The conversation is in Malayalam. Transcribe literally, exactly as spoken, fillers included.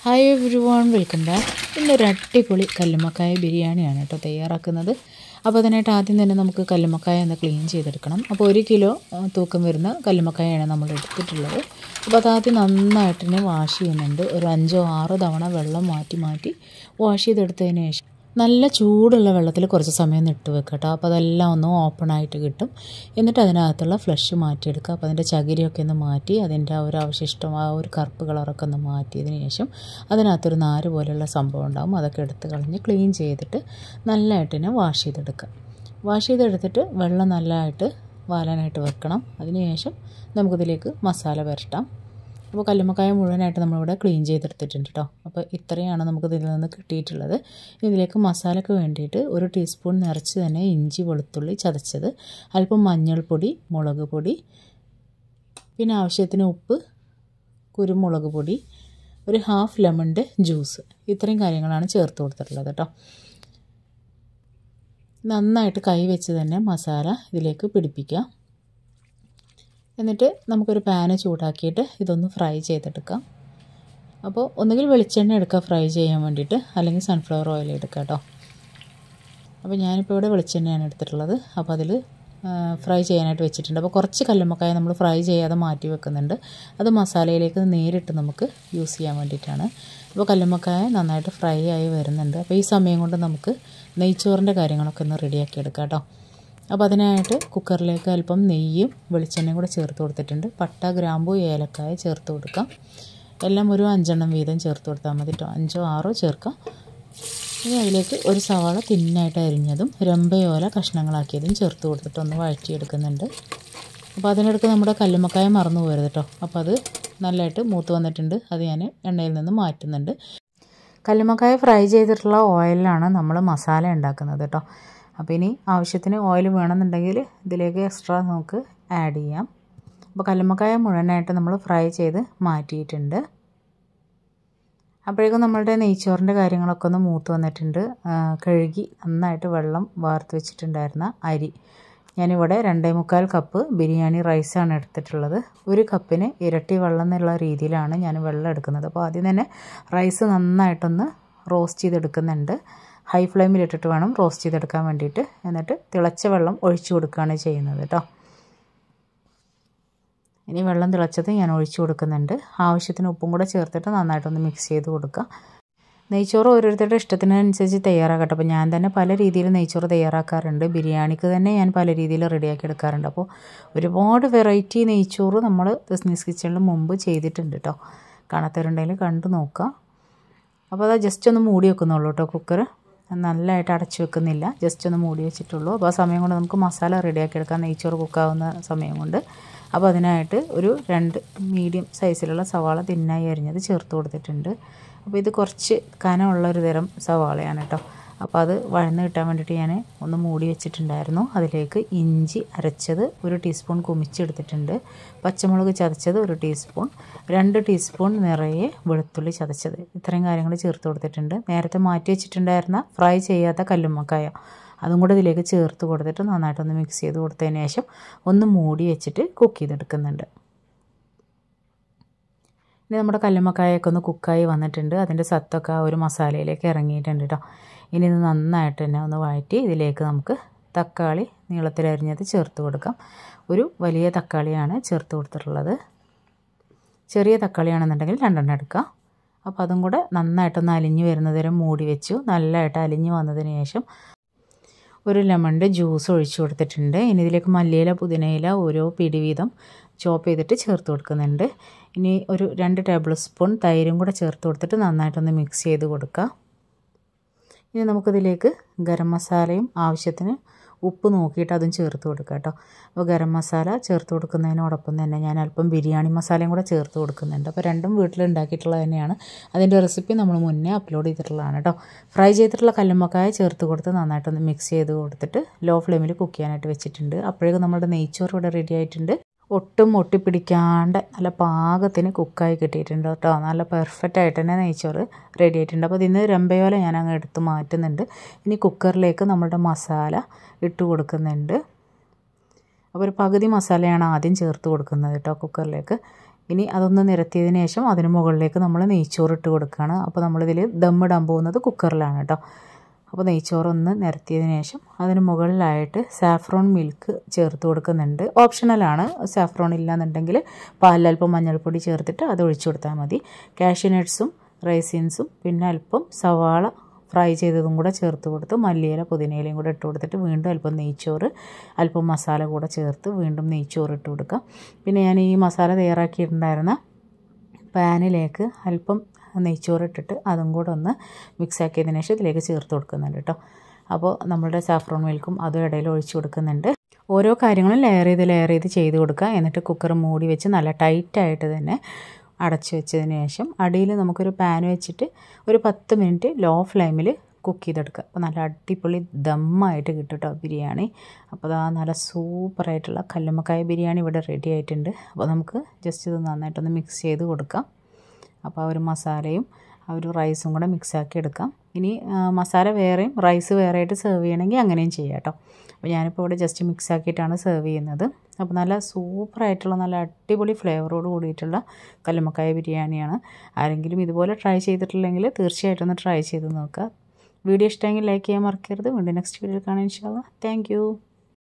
Hi everyone, welcome back. ഇന്നൊരു അടിപൊളി കല്ലുമ്മക്കായ ബിരിയാണിയാണ് കേട്ടോ തയ്യാറാക്കുന്നത്. അപ്പോൾ അതിനായിട്ട് ആദ്യം തന്നെ നമുക്ക് കല്ലുമ്മക്കായ ഒന്ന് ക്ലീൻ ചെയ്തെടുക്കണം. അപ്പോൾ ഒരു കിലോ തൂക്കം വരുന്ന കല്ലുമ്മക്കായാണ് നമ്മൾ എടുത്തിട്ടുള്ളത്. അപ്പോൾ അതാദ്യം നന്നായിട്ട് തന്നെ വാഷ് ചെയ്യുന്നുണ്ട്. ഒരു അഞ്ചോ ആറോ തവണ വെള്ളം മാറ്റി മാറ്റി വാഷ് ചെയ്തെടുത്തതിന് ശേഷം നല്ല ചൂടുള്ള വെള്ളത്തിൽ കുറച്ച് സമയം ഇട്ട് വെക്കുക കേട്ടോ. അപ്പോൾ അതെല്ലാം ഒന്ന് ഓപ്പണായിട്ട് കിട്ടും. എന്നിട്ട് അതിനകത്തുള്ള ഫ്ലഷ് മാറ്റിയെടുക്കുക. അപ്പോൾ അതിൻ്റെ ചകിരിയൊക്കെ ഒന്ന് മാറ്റി അതിൻ്റെ ആ ഒരു അവശിഷ്ടം ആ ഒരു കറുപ്പ് കളറൊക്കെ ഒന്ന് മാറ്റിയതിന് ശേഷം അതിനകത്തൊരു നാര് പോലെയുള്ള സംഭവം ഉണ്ടാകും. അതൊക്കെ എടുത്ത് കളഞ്ഞ് ക്ലീൻ ചെയ്തിട്ട് നല്ലതായിട്ട് തന്നെ വാഷ് ചെയ്തെടുക്കുക. വാഷ് ചെയ്തെടുത്തിട്ട് വെള്ളം നല്ലതായിട്ട് വാലാനായിട്ട് വെക്കണം. അതിനുശേഷം നമുക്കിതിലേക്ക് മസാല പുരട്ടാം. അപ്പോൾ കല്ലുമ്മക്കായ മുഴുവനായിട്ട് നമ്മളിവിടെ ക്ലീൻ ചെയ്തെടുത്തിട്ടുണ്ട് കേട്ടോ. അപ്പോൾ ഇത്രയാണ് നമുക്ക് ഇതിൽ നിന്ന് കിട്ടിയിട്ടുള്ളത്. ഇതിലേക്ക് മസാലയ്ക്ക് വേണ്ടിയിട്ട് ഒരു ടീസ്പൂൺ നിറച്ച് തന്നെ ഇഞ്ചി വെളുത്തുള്ളി ചതച്ചത്, അല്പം മഞ്ഞൾപ്പൊടി, മുളക് പൊടി, പിന്നെ ആവശ്യത്തിന് ഉപ്പ്, കുരുമുളക് പൊടി, ഒരു ഹാഫ് ലെമണിൻ്റെ ജ്യൂസ്, ഇത്രയും കാര്യങ്ങളാണ് ചേർത്ത് കൊടുത്തിട്ടുള്ളത് കേട്ടോ. നന്നായിട്ട് കൈ വെച്ച് തന്നെ മസാല ഇതിലേക്ക് പിടിപ്പിക്കാം. എന്നിട്ട് നമുക്കൊരു പാന് ചൂടാക്കിയിട്ട് ഇതൊന്ന് ഫ്രൈ ചെയ്തെടുക്കാം. അപ്പോൾ ഒന്നുകിൽ വെളിച്ചെണ്ണ എടുക്കുക ഫ്രൈ ചെയ്യാൻ വേണ്ടിയിട്ട്, അല്ലെങ്കിൽ സൺഫ്ലവർ ഓയിൽ എടുക്കുക കേട്ടോ. അപ്പോൾ ഞാനിപ്പോൾ ഇവിടെ വെളിച്ചെണ്ണയാണ് എടുത്തിട്ടുള്ളത്. അപ്പോൾ അതിൽ ഫ്രൈ ചെയ്യാനായിട്ട് വെച്ചിട്ടുണ്ട്. അപ്പോൾ കുറച്ച് കല്ലുമ്മക്കായ നമ്മൾ ഫ്രൈ ചെയ്യാതെ മാറ്റി വെക്കുന്നുണ്ട്. അത് മസാലയിലേക്ക് നേരിട്ട് നമുക്ക് യൂസ് ചെയ്യാൻ വേണ്ടിയിട്ടാണ്. അപ്പോൾ കല്ലുമ്മക്കായ നന്നായിട്ട് ഫ്രൈ ആയി വരുന്നുണ്ട്. അപ്പോൾ ഈ സമയം കൊണ്ട് നമുക്ക് നെയ്ച്ചോറിൻ്റെ കാര്യങ്ങളൊക്കെ ഒന്ന് റെഡിയാക്കി എടുക്കാം കേട്ടോ. അപ്പോൾ അതിനായിട്ട് കുക്കറിലേക്ക് അല്പം നെയ്യും വെളിച്ചെണ്ണയും കൂടെ ചേർത്ത് കൊടുത്തിട്ടുണ്ട്. പട്ട, ഗ്രാമ്പു, ഏലക്കായ ചേർത്ത് കൊടുക്കാം. എല്ലാം ഒരു അഞ്ചെണ്ണം വീതം ചേർത്ത് കൊടുത്താൽ മതി കേട്ടോ. അഞ്ചോ ആറോ ചേർക്കാം. ഇനി അതിലേക്ക് ഒരു സവാള തിന്നായിട്ട് അരിഞ്ഞതും രമ്പയോല കഷ്ണങ്ങളാക്കിയതും ചേർത്ത് കൊടുത്തിട്ട് ഒന്ന് വഴറ്റിയെടുക്കുന്നുണ്ട്. അപ്പോൾ അതിനിടയ്ക്ക് നമ്മുടെ കല്ലുമ്മക്കായ മറന്നു പോകരുത് കേട്ടോ. അപ്പോൾ അത് നല്ലതായിട്ട് മൂത്ത് വന്നിട്ടുണ്ട്. അത് ഞാൻ എണ്ണയിൽ നിന്ന് മാറ്റുന്നുണ്ട്. കല്ലുമ്മക്കായ ഫ്രൈ ചെയ്തിട്ടുള്ള ഓയിലാണ് നമ്മൾ മസാല ഉണ്ടാക്കുന്നത് കേട്ടോ. അപ്പോൾ ഇനി ആവശ്യത്തിന് ഓയിൽ വേണമെന്നുണ്ടെങ്കിൽ ഇതിലേക്ക് എക്സ്ട്രാ നമുക്ക് ആഡ് ചെയ്യാം. അപ്പോൾ കല്ലുമ്മക്കായ മുഴുവനായിട്ട് നമ്മൾ ഫ്രൈ ചെയ്ത് മാറ്റിയിട്ടുണ്ട്. അപ്പോഴേക്കും നമ്മളുടെ നെയ്ച്ചോറിൻ്റെ കാര്യങ്ങളൊക്കെ ഒന്ന് മൂത്ത് വന്നിട്ടുണ്ട്. കഴുകി നന്നായിട്ട് വെള്ളം വാർത്ത് വെച്ചിട്ടുണ്ടായിരുന്ന അരി ഞാനിവിടെ രണ്ടേ മുക്കാൽ കപ്പ് ബിരിയാണി റൈസാണ് എടുത്തിട്ടുള്ളത്. ഒരു കപ്പിന് ഇരട്ടി വെള്ളം എന്നുള്ള രീതിയിലാണ് ഞാൻ വെള്ളം എടുക്കുന്നത്. അപ്പോൾ ആദ്യം തന്നെ റൈസ് നന്നായിട്ടൊന്ന് റോസ്റ്റ് ചെയ്തെടുക്കുന്നുണ്ട്. ഹൈ ഫ്ലെയിമിലിട്ടിട്ട് വേണം റോസ്റ്റ് ചെയ്തെടുക്കാൻ വേണ്ടിയിട്ട്. എന്നിട്ട് തിളച്ച വെള്ളം ഒഴിച്ചു കൊടുക്കുകയാണ് ചെയ്യുന്നത് കേട്ടോ. ഇനി വെള്ളം തിളച്ചത് ഞാൻ ഒഴിച്ചു കൊടുക്കുന്നുണ്ട്. ആവശ്യത്തിന് ഉപ്പും കൂടെ ചേർത്തിട്ട് നന്നായിട്ടൊന്ന് മിക്സ് ചെയ്ത് കൊടുക്കുക. നെയ്ച്ചോറ് ഓരോരുത്തരുടെ ഇഷ്ടത്തിനനുസരിച്ച് തയ്യാറാക്കട്ടെ. അപ്പോൾ ഞാൻ തന്നെ പല രീതിയിൽ നെയ്ച്ചോറ് തയ്യാറാക്കാറുണ്ട്. ബിരിയാണിക്ക് തന്നെ ഞാൻ പല രീതിയിൽ റെഡിയാക്കി എടുക്കാറുണ്ട്. അപ്പോൾ ഒരുപാട് വെറൈറ്റി നെയ്ച്ചോറ് നമ്മൾ ബിസിനസ് കിച്ചണിൽ മുമ്പ് ചെയ്തിട്ടുണ്ട് കേട്ടോ. കാണാത്തവരുണ്ടെങ്കിൽ കണ്ടു നോക്കുക. അപ്പോൾ അത് ജസ്റ്റ് ഒന്ന് മൂടി വെക്കുന്നുള്ളൂ കേട്ടോ. കുക്കർ നല്ലതായിട്ട് അടച്ചു വെക്കുന്നില്ല, ജസ്റ്റ് ഒന്ന് മൂടി വെച്ചിട്ടുള്ളൂ. അപ്പോൾ ആ സമയം കൊണ്ട് നമുക്ക് മസാല റെഡിയാക്കി എടുക്കാം, നെയ്ച്ചോറ് കുക്കാവുന്ന സമയം കൊണ്ട്. അപ്പോൾ അതിനായിട്ട് ഒരു രണ്ട് മീഡിയം സൈസിലുള്ള സവാള തിന്നായി അരിഞ്ഞത് ചേർത്ത് കൊടുത്തിട്ടുണ്ട്. അപ്പോൾ ഇത് കുറച്ച് കനമുള്ളൊരു തരം സവാളയാണ് കേട്ടോ. അപ്പോൾ അത് വഴന്ന് കിട്ടാൻ വേണ്ടിയിട്ട് ഞാൻ ഒന്ന് മൂടി വെച്ചിട്ടുണ്ടായിരുന്നു. അതിലേക്ക് ഇഞ്ചി അരച്ചത് ഒരു ടീസ്പൂൺ കുമിച്ചെടുത്തിട്ടുണ്ട്. പച്ചമുളക് ചതച്ചത് ഒരു ടീസ്പൂൺ, രണ്ട് ടീസ്പൂൺ നിറയെ വെളുത്തുള്ളി ചതച്ചത്, ഇത്രയും കാര്യങ്ങൾ ചേർത്ത് കൊടുത്തിട്ടുണ്ട്. നേരത്തെ മാറ്റി വെച്ചിട്ടുണ്ടായിരുന്ന ഫ്രൈ ചെയ്യാത്ത കല്ലുമ്മക്കായ അതും കൂടെ ഇതിലേക്ക് ചേർത്ത് കൊടുത്തിട്ട് നന്നായിട്ടൊന്ന് മിക്സ് ചെയ്ത് കൊടുത്തതിന് ശേഷം ഒന്ന് മൂടി വെച്ചിട്ട് കുക്ക് ചെയ്തെടുക്കുന്നുണ്ട്. ഇനി നമ്മുടെ കല്ലുമ്മക്കായൊക്കെ ഒന്ന് കുക്കായി വന്നിട്ടുണ്ട്. അതിൻ്റെ സത്തൊക്കെ ആ ഒരു മസാലയിലേക്ക് ഇറങ്ങിയിട്ടുണ്ട് കേട്ടോ. ഇനി ഇത് നന്നായിട്ട് തന്നെ ഒന്ന് വഴറ്റി ഇതിലേക്ക് നമുക്ക് തക്കാളി നീളത്തിലരിഞ്ഞത് ചേർത്ത് കൊടുക്കാം. ഒരു വലിയ തക്കാളിയാണ് ചേർത്ത് കൊടുത്തിട്ടുള്ളത്. ചെറിയ തക്കാളിയാണെന്നുണ്ടെങ്കിൽ രണ്ടെണ്ണം എടുക്കാം. അപ്പോൾ അതും കൂടെ നന്നായിട്ടൊന്ന് അലിഞ്ഞ് വരുന്നത് വരെ മൂടി വെച്ചു. നല്ലതായിട്ട് അലിഞ്ഞ് വന്നതിന് ശേഷം ഒരു ലെമണിൻ്റെ ജ്യൂസ് ഒഴിച്ചു കൊടുത്തിട്ടുണ്ട്. ഇനി ഇതിലേക്ക് മല്ലിയില, പുതിനയില ഓരോ പിടി വീതം ചോപ്പ് ചെയ്തിട്ട് ചേർത്ത് കൊടുക്കുന്നുണ്ട്. ഇനി ഒരു രണ്ട് ടേബിൾ സ്പൂൺ തൈരും കൂടെ ചേർത്ത് കൊടുത്തിട്ട് നന്നായിട്ടൊന്ന് മിക്സ് ചെയ്ത് കൊടുക്കുക. ഇനി നമുക്കിതിലേക്ക് ഗരം മസാലയും ആവശ്യത്തിന് ഉപ്പ് നോക്കിയിട്ട് അതും ചേർത്ത് കൊടുക്കുക കേട്ടോ. അപ്പോൾ ഗരം മസാല ചേർത്ത് കൊടുക്കുന്നതിനോടൊപ്പം തന്നെ ഞാൻ അല്പം ബിരിയാണി മസാലയും കൂടെ ചേർത്ത് കൊടുക്കുന്നുണ്ട്. അപ്പോൾ രണ്ടും വീട്ടിലുണ്ടാക്കിയിട്ടുള്ളത് തന്നെയാണ്. അതിൻ്റെ റെസിപ്പി നമ്മൾ മുന്നേ അപ്ലോഡ് ചെയ്തിട്ടുള്ളതാണ് കേട്ടോ. ഫ്രൈ ചെയ്തിട്ടുള്ള കല്ലുമ്മക്കായ ചേർത്ത് കൊടുത്ത് നന്നായിട്ടൊന്ന് മിക്സ് ചെയ്ത് കൊടുത്തിട്ട് ലോ ഫ്ലെയിമിൽ കുക്ക് ചെയ്യാനായിട്ട് വെച്ചിട്ടുണ്ട്. അപ്പോഴേക്കും നമ്മുടെ നെയ്ച്ചോറ് ഇവിടെ റെഡി ആയിട്ടുണ്ട്. ഒട്ടും ഒട്ടിപ്പിടിക്കാണ്ട് നല്ല പാകത്തിന് കുക്കായി കിട്ടിയിട്ടുണ്ട് കേട്ടോ. നല്ല പെർഫെക്റ്റ് ആയിട്ട് തന്നെ നെയ്ച്ചോറ് റെഡി ആയിട്ടുണ്ട്. അപ്പോൾ ഇതിന് രമ്പയോല ഞാൻ അങ്ങ് എടുത്ത് മാറ്റുന്നുണ്ട്. ഇനി കുക്കറിലേക്ക് നമ്മളുടെ മസാല ഇട്ട് കൊടുക്കുന്നുണ്ട്. അപ്പോൾ ഒരു പകുതി മസാലയാണ് ആദ്യം ചേർത്ത് കൊടുക്കുന്നത് കേട്ടോ കുക്കറിലേക്ക്. ഇനി അതൊന്ന് നിരത്തിയതിന് ശേഷം അതിന് മുകളിലേക്ക് നമ്മൾ നെയ്ച്ചോറ് ഇട്ട് കൊടുക്കുകയാണ്. അപ്പോൾ നമ്മളിതിൽ ദമ്മിടാൻ പോകുന്നത് കുക്കറിലാണ് കേട്ടോ. അപ്പോൾ നെയ്ച്ചോറൊന്ന് നിരത്തിയതിന് ശേഷം അതിന് മുകളിലായിട്ട് സാഫ്രോൺ മിൽക്ക് ചേർത്ത് കൊടുക്കുന്നുണ്ട്. ഓപ്ഷണലാണ്. സാഫ്രോൺ ഇല്ലാന്നുണ്ടെങ്കിൽ പാലിൽ അല്പം മഞ്ഞൾപ്പൊടി ചേർത്തിട്ട് അത് ഒഴിച്ചു കൊടുത്താൽ മതി. കാഷ്യൂ നട്ട്സും റൈസിൻസും പിന്നെ അല്പം സവാള ഫ്രൈ ചെയ്തതും കൂടെ ചേർത്ത് കൊടുത്ത് മല്ലിയില പുതിനയിലയും കൂടെ ഇട്ട് കൊടുത്തിട്ട് വീണ്ടും അല്പം നെയ്ച്ചോറ് അല്പം മസാല കൂടെ ചേർത്ത് വീണ്ടും നെയ്ച്ചോറ് ഇട്ട് കൊടുക്കുക. പിന്നെ ഞാൻ ഈ മസാല തയ്യാറാക്കിയിട്ടുണ്ടായിരുന്ന പാനിലേക്ക് അല്പം നെയ്ച്ചോറ് ഇട്ടിട്ട് അതും കൂടെ ഒന്ന് മിക്സ് ആക്കിയതിന് ശേഷം ഇതിലേക്ക് ചേർത്ത് കൊടുക്കുന്നുണ്ട് കേട്ടോ. അപ്പോൾ നമ്മളുടെ സാഫ്രോൺ മിൽക്കും അതും ഇടയിൽ ഒഴിച്ച് കൊടുക്കുന്നുണ്ട്. ഓരോ കാര്യങ്ങളും ലെയർ ചെയ്ത് ലെയർ ചെയ്ത് ചെയ്ത് കൊടുക്കുക. എന്നിട്ട് കുക്കർ മൂടി വെച്ച് നല്ല ടൈറ്റായിട്ട് തന്നെ അടച്ച് വെച്ചതിന് ശേഷം അടിയിൽ നമുക്കൊരു പാൻ വെച്ചിട്ട് ഒരു പത്ത് മിനിറ്റ് ലോ ഫ്ലെയിമിൽ കുക്ക് ചെയ്തെടുക്കുക. അപ്പോൾ നല്ല അടിപൊളി ദമ്മായിട്ട് കിട്ടും കേട്ടോ ബിരിയാണി. അപ്പോൾ അതാ നല്ല സൂപ്പറായിട്ടുള്ള കല്ലുമ്മക്കായ ബിരിയാണി ഇവിടെ റെഡി ആയിട്ടുണ്ട്. അപ്പോൾ നമുക്ക് ജസ്റ്റ് ഇത് നന്നായിട്ടൊന്ന് മിക്സ് ചെയ്ത് കൊടുക്കാം. അപ്പോൾ ആ ഒരു മസാലയും ആ ഒരു റൈസും കൂടെ മിക്സാക്കി എടുക്കാം. ഇനി മസാല വേറെയും റൈസ് വേറെ ആയിട്ട് സെർവ് ചെയ്യണമെങ്കിൽ അങ്ങനെയും ചെയ്യാം കേട്ടോ. അപ്പോൾ ഞാനിപ്പോൾ ഇവിടെ ജസ്റ്റ് മിക്സ് ആക്കിയിട്ടാണ് സെർവ് ചെയ്യുന്നത്. അപ്പോൾ നല്ല സൂപ്പറായിട്ടുള്ള നല്ല അടിപൊളി ഫ്ലേവറോട് കൂടിയിട്ടുള്ള കല്ലുമ്മക്കായ ബിരിയാണിയാണ്. ആരെങ്കിലും ഇതുപോലെ ട്രൈ ചെയ്തിട്ടില്ലെങ്കിൽ തീർച്ചയായിട്ടും ഒന്ന് ട്രൈ ചെയ്ത് നോക്കുക. വീഡിയോ ഇഷ്ടമെങ്കിൽ ലൈക്ക് ചെയ്യാൻ മറക്കരുത്. വീണ്ടും നെക്സ്റ്റ് വീഡിയോയിൽ കാണാം ഇൻഷാ അല്ലാഹ്. Thank you.